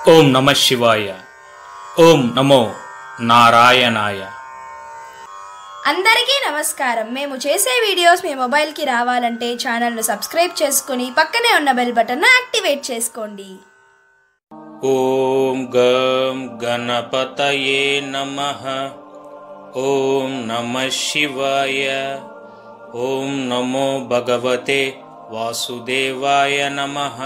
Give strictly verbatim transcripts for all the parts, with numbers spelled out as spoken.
ఓం నమ శివాయ. ఓం నమో నారాయణాయ. అందరికీ నమస్కారం. మేము చేసే వీడియోస్ మీ మొబైల్కి రావాలంటే ఛానల్ను సబ్స్క్రైబ్ చేసుకుని పక్కనే ఉన్న బెల్ బటన్ను యాక్టివేట్ చేసుకోండి. ఓం గం గణపతయే నమః. ఓం నమ శివాయ. ఓం నమో భగవతే వాసుదేవాయ నమః.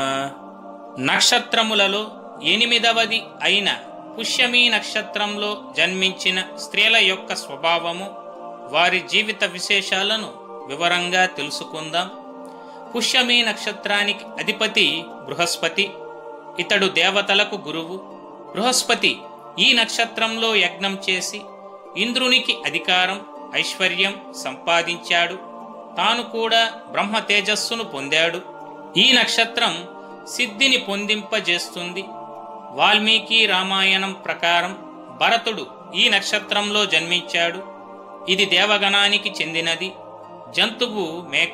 నక్షత్రములలో ఎనిమిదవది అయిన పుష్యమీ నక్షత్రంలో జన్మించిన స్త్రీల యొక్క స్వభావము, వారి జీవిత విశేషాలను వివరంగా తెలుసుకుందాం. పుష్యమీ నక్షత్రానికి అధిపతి బృహస్పతి. ఇతడు దేవతలకు గురువు. బృహస్పతి ఈ నక్షత్రంలో యజ్ఞం చేసి ఇంద్రునికి అధికారం, ఐశ్వర్యం సంపాదించాడు. తాను కూడా బ్రహ్మ తేజస్సును పొందాడు. ఈ నక్షత్రం సిద్ధిని పొందింపజేస్తుంది. వాల్మీకి రామాయణం ప్రకారం భరతుడు ఈ నక్షత్రంలో జన్మించాడు. ఇది దేవగణానికి చెందినది. జంతువు మేక.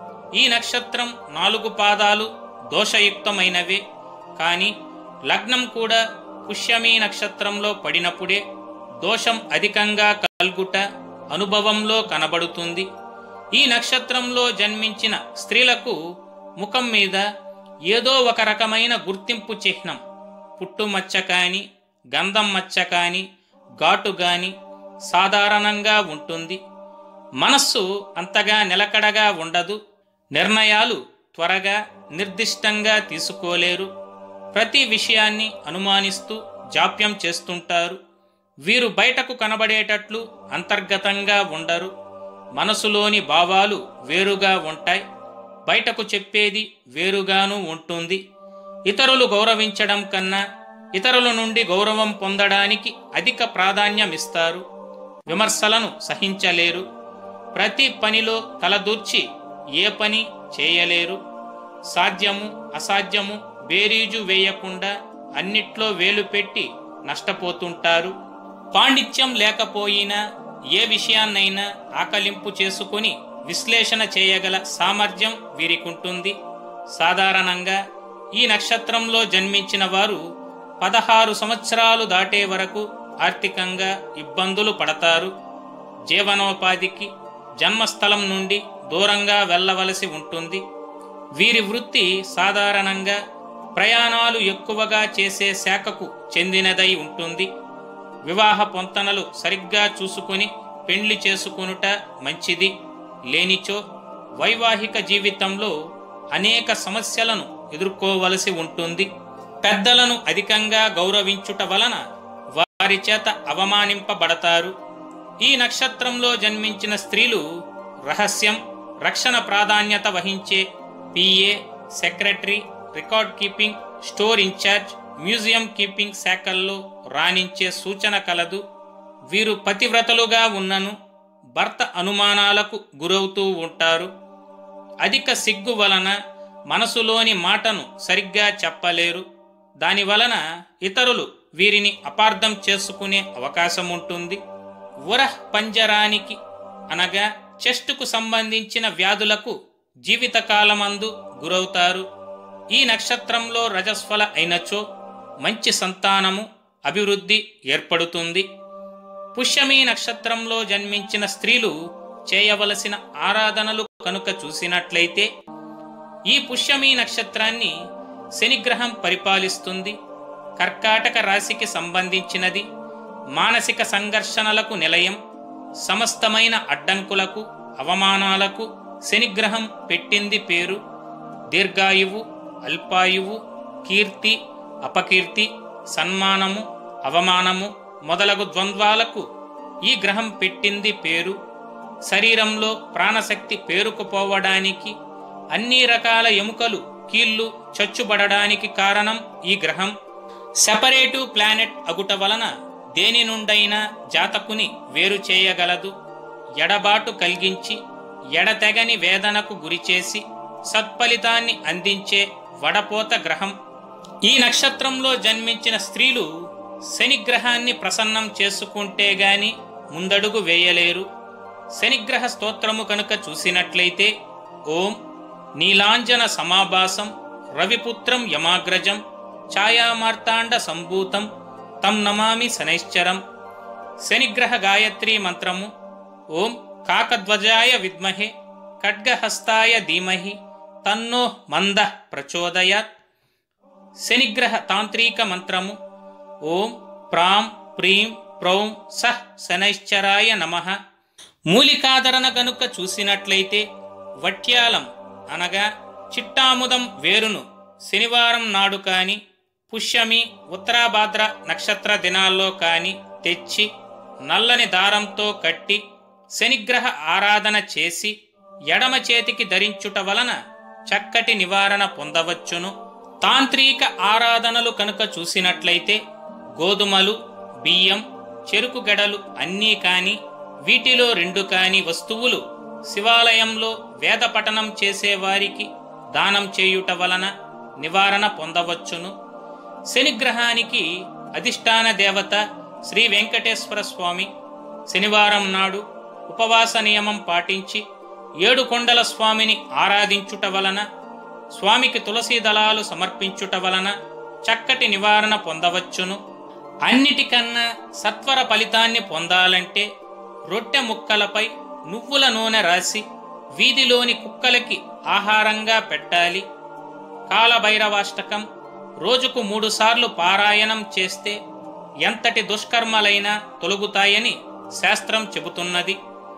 ఈ నక్షత్రం నాలుగు పాదాలు దోషయుక్తమైనవే. కానీ లగ్నం కూడా పుష్యమీ నక్షత్రంలో పడినప్పుడే దోషం అధికంగా కల్గుట అనుభవంలో కనబడుతుంది. ఈ నక్షత్రంలో జన్మించిన స్త్రీలకు ముఖం మీద ఏదో ఒక రకమైన గుర్తింపు చిహ్నం, పుట్టుమచ్చ కాని, గంధం మచ్చ కాని, ఘాటు గాని సాధారణంగా ఉంటుంది. మనస్సు అంతగా నిలకడగా ఉండదు. నిర్ణయాలు త్వరగా నిర్దిష్టంగా తీసుకోలేరు. ప్రతి విషయాన్ని అనుమానిస్తూ జాప్యం చేస్తుంటారు. వీరు బయటకు కనబడేటట్లు అంతర్గతంగా ఉండరు. మనసులోని భావాలు వేరుగా ఉంటాయి. బయటకు చెప్పేది వేరుగాను ఉంటుంది. ఇతరులు గౌరవించడం కన్నా ఇతరుల నుండి గౌరవం పొందడానికి అధిక ప్రాధాన్యమిస్తారు. విమర్శలను సహించలేరు. ప్రతి పనిలో తలదూర్చి ఏ పని చేయలేరు. సాధ్యము అసాధ్యము బేరీజు వేయకుండా అన్నిట్లో వేలు పెట్టి నష్టపోతుంటారు. పాండిత్యం లేకపోయినా ఏ విషయాన్నైనా ఆకలింపు చేసుకుని విశ్లేషణ చేయగల సామర్థ్యం వీరికుంటుంది. సాధారణంగా ఈ నక్షత్రంలో జన్మించిన వారు పదహారు సంవత్సరాలు దాటే వరకు ఆర్థికంగా ఇబ్బందులు పడతారు. జీవనోపాధికి జన్మస్థలం నుండి దూరంగా వెళ్ళవలసి ఉంటుంది. వీరి వృత్తి సాధారణంగా ప్రయాణాలు ఎక్కువగా చేసే శాఖకు చెందినదై ఉంటుంది. వివాహ పొంతనలు సరిగ్గా చూసుకుని పెండ్లి చేసుకొనుట మంచిది. లేనిచో వైవాహిక జీవితంలో అనేక సమస్యలను ఎదుర్కోవలసి ఉంటుంది. పెద్దలను అధికంగా గౌరవించుట వలన వారి చేత అవమానింపబడతారు. ఈ నక్షత్రంలో జన్మించిన స్త్రీలు రహస్యం, రక్షణ ప్రాధాన్యత వహించే PA, secretary, record keeping, store in charge, museum keeping శాఖల్లో రాణించే సూచన కలదు. వీరు పతివ్రతలుగా ఉన్నను భర్త అనుమానాలకు గురవుతూ ఉంటారు. అధిక సిగ్గు వలన మనసులోని మాటను సరిగ్గా చెప్పలేరు. దానివలన ఇతరులు వీరిని అపార్థం చేసుకునే అవకాశం ఉంటుంది. ఉరహ్ పంజరానికి అనగా చెస్టుకు సంబంధించిన వ్యాధులకు జీవితకాలమందు గురవుతారు. ఈ నక్షత్రంలో రజస్వల అయినచో మంచి సంతానము, అభివృద్ధి ఏర్పడుతుంది. పుష్యమీ నక్షత్రంలో జన్మించిన స్త్రీలు చేయవలసిన ఆరాధనలు కనుక చూసినట్లయితే, ఈ పుష్యమీ నక్షత్రాన్ని శనిగ్రహం పరిపాలిస్తుంది. కర్కాటక రాశికి సంబంధించినది. మానసిక సంఘర్షణలకు నిలయం. సమస్తమైన అడ్డంకులకు, అవమానాలకు శనిగ్రహం పెట్టింది పేరు. దీర్ఘాయువు, అల్పాయువు, కీర్తి, అపకీర్తి, సన్మానము, అవమానము మొదలగు ద్వంద్వాలకు ఈ గ్రహం పెట్టింది పేరు. శరీరంలో ప్రాణశక్తి పేరుకుపోవడానికి, అన్ని రకాల ఎముకలు, కీళ్లు చచ్చుబడడానికి కారణం ఈ గ్రహం. సెపరేటివ్ ప్లానెట్ అగుట వలన దేని నుండైనా జాతకుని వేరు చేయగలదు. ఎడబాటు కలిగించి ఎడతెగని వేదనకు గురిచేసి సత్ఫలితాన్ని అందించే వడపోత గ్రహం. ఈ నక్షత్రంలో జన్మించిన స్త్రీలు శనిగ్రహాన్ని ప్రసన్నం చేసుకుంటే గాని ముందడుగు వేయలేరు. శనిగ్రహ స్తోత్రము కనుక చూసినట్లయితే ఓం నీలాంజన సమాభాసం రవిపుత్రం యమాగ్రజం ఛాయామార్తాండ సంభూతం తం నమామి శనైశ్చరం. శనిగ్రహ గాయత్రీ మంత్రము. ఓం కాకధ్వజాయ విద్మహే ఖడ్గహస్తాయ ధీమహి తన్నో మంద ప్రచోదయాత్. శనిగ్రహ తాంత్రిక మంత్రము. ఓం ప్రాం ప్రీం ప్రౌం సహ్ శనైశ్చరాయ నమః. మూలికాధరణ గనుక చూసినట్లయితే వట్యాలం అనగా చిట్టాముదం వేరును శనివారం నాడు కాని పుష్యమి ఉత్తరాభాద్ర నక్షత్ర దినాల్లో కాని తెచ్చి నల్లని దారంతో కట్టి శనిగ్రహ ఆరాధన చేసి ఎడమ చేతికి ధరించుట వలన చక్కటి నివారణ పొందవచ్చును. తాంత్రిక ఆరాధనలు కనుక చూసినట్లయితే గోధుమలు, బియ్యం, చెరుకు గడలు అన్నీ కాని వీటిలో రెండు కాని వస్తువులు శివాలయంలో వేద పఠనం చేసేవారికి దానం చేయుట వలన నివారణ పొందవచ్చును. శనిగ్రహానికి అధిష్టాన దేవత శ్రీ వెంకటేశ్వర స్వామి. శనివారం నాడు ఉపవాస నియమం పాటించి ఏడు కొండల స్వామిని ఆరాధించుట వలన, స్వామికి తులసీ దళాలు సమర్పించుట వలన చక్కటి నివారణ పొందవచ్చును. అన్నిటికన్నా సత్వర ఫలితాన్ని పొందాలంటే రొట్టె ముక్కలపై నువ్వుల నూనె రాసి వీధిలోని కుక్కలకి ఆహారంగా పెట్టాలి. కాలభైరవాష్టకం రోజుకు మూడు సార్లు పారాయణం చేస్తే ఎంతటి దుష్కర్మలైనా తొలగుతాయని శాస్త్రం చెబుతున్నది.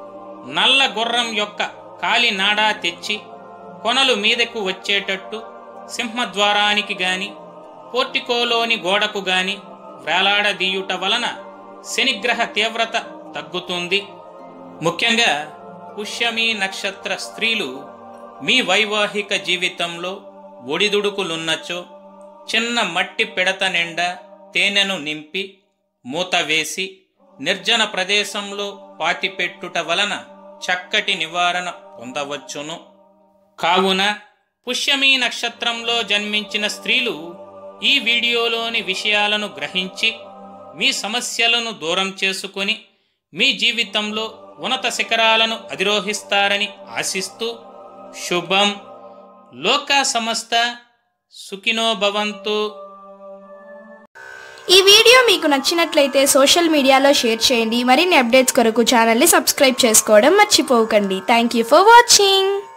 నల్ల గుర్రం యొక్క కాలి నాడా తెచ్చి కొనలు మీదకు వచ్చేటట్టు సింహద్వారానికి గాని పోర్టికోలోని గోడకు గాని వేలాడదీయుట వలన శనిగ్రహ తీవ్రత తగ్గుతుంది. ముఖ్యంగా పుష్యమి నక్షత్ర స్త్రీలు మీ వైవాహిక జీవితంలో ఒడిదుడుకులున్నచో చిన్న మట్టి పిడత నిండా తేనెను నింపి మూత వేసి నిర్జన ప్రదేశంలో పాతిపెట్టుట వలన చక్కటి నివారణ పొందవచ్చును. కావున పుష్యమి నక్షత్రంలో జన్మించిన స్త్రీలు ఈ వీడియోలోని విషయాలను గ్రహించి మీ సమస్యలను దూరం చేసుకొని మీ జీవితంలో ఉన్నత శిఖరాలను అధిరోహిస్తారని ఆశిస్తూ శుభం. లోకా సమస్త సుఖినో భవంతు. ఈ వీడియో మీకు నచ్చినట్లయితే సోషల్ మీడియాలో షేర్ చేయండి. మరిన్ని అప్డేట్స్ కొరకు ఛానల్ని సబ్స్క్రైబ్ చేసుకోవడం మర్చిపోకండి. Thank you for watching.